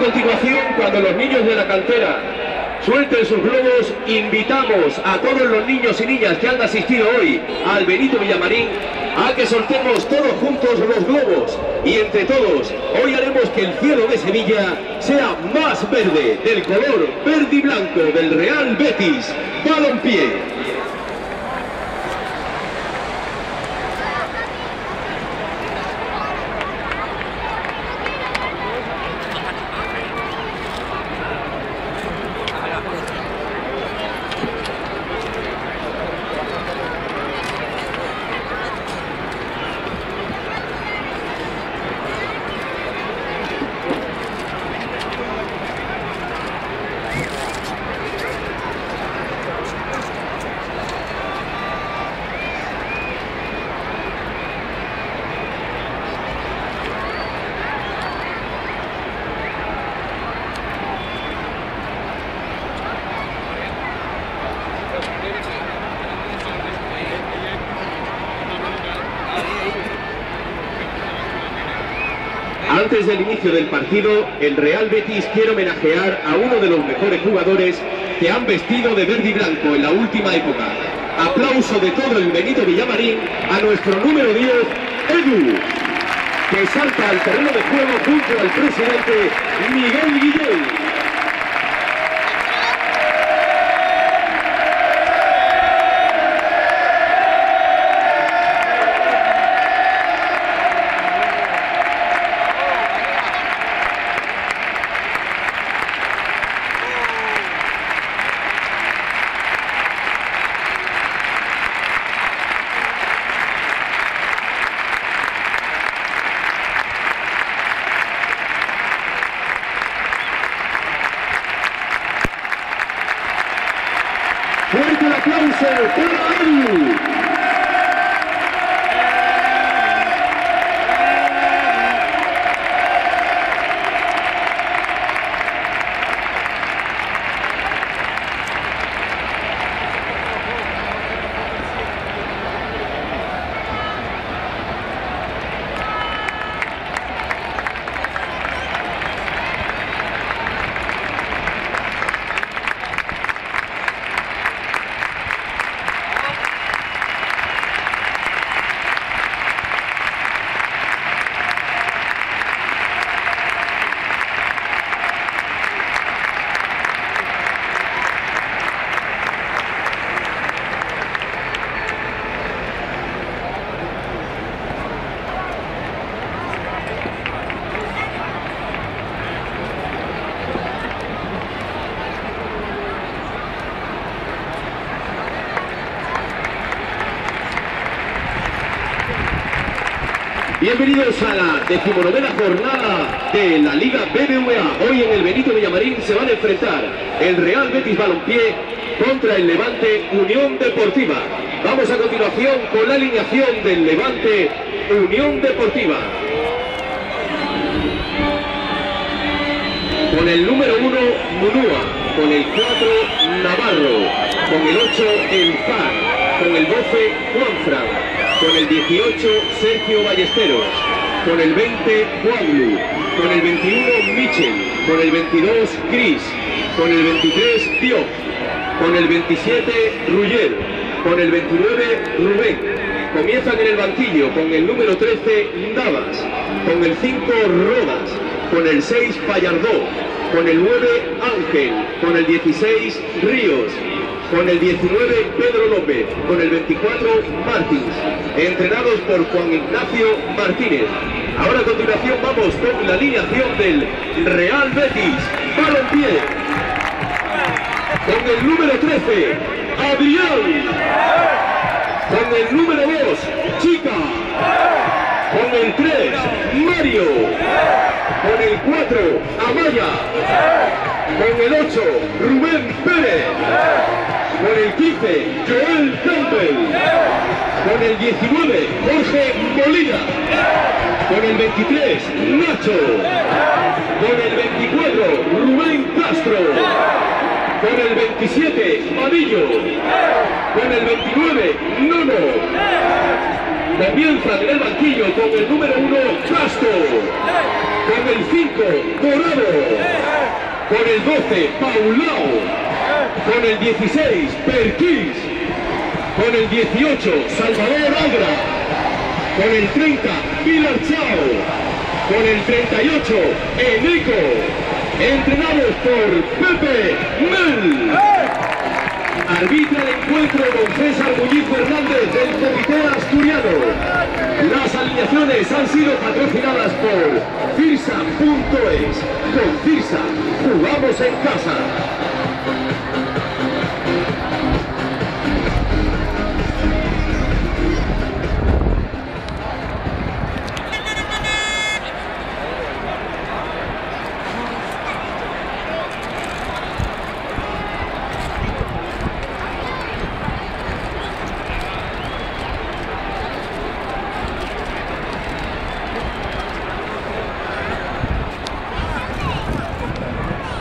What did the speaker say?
continuación, cuando los niños de la cantera suelten sus globos, invitamos a todos los niños y niñas que han asistido hoy al Benito Villamarín a que soltemos todos juntos los globos, y entre todos hoy haremos que el cielo de Sevilla sea más verde, del color verde y blanco del Real Betis Balompié. Antes del inicio del partido, el Real Betis quiere homenajear a uno de los mejores jugadores que han vestido de verde y blanco en la última época. Aplauso de todo el Benito Villamarín a nuestro número 10, Edu, que salta al terreno de juego junto al presidente Miguel Guillén. ¡Fuerte el aplauso para Edu! Bienvenidos a la 19ª jornada de la Liga BBVA. Hoy en el Benito Villamarín se van a enfrentar el Real Betis Balompié contra el Levante Unión Deportiva. Vamos a continuación con la alineación del Levante Unión Deportiva. Con el número 1, Munúa. Con el 4, Navarro. Con el 8, Enfar. Con el 12, Juanfran. Con el 18, Sergio Ballesteros. Con el 20, Juanlu. Con el 21, Michel. Con el 22, Cris. Con el 23, Diop. Con el 27, Ruller. Con el 29, Rubén. Comienzan en el banquillo con el número 13, Navas. Con el 5, Rodas. Con el 6, Pallardó. Con el 9, Ángel. Con el 16, Ríos. Con el 19, Pedro López. Con el 24, Martins. Entrenados por Juan Ignacio Martínez. Ahora a continuación vamos con la alineación del Real Betis Balompié. Con el número 13, Adrián. Con el número 2, Chica. Con el 3, Mario. Con el 4, Amaya. Con el 8, Rubén Pérez. Con el 15, Joel Campbell. Con el 19, Jorge Molina. Con el 23, Nacho. Con el 24, Rubén Castro. Con el 27, Vadillo. Con el 29, Nono. Comienzan en el banquillo con el número 1, Castro. Con el 5, Dorado. Con el 12, Paulao. Con el 16, Perquís. Con el 18, Salvador Agra. Con el 30, Pilar Chao. Con el 38, Eneco. Entrenados por Pepe Mel. Arbitra el encuentro don César Muñiz Fernández del Comité Asturiano. Las alineaciones han sido patrocinadas por Cirsa.es. Con Cirsa, jugamos en casa.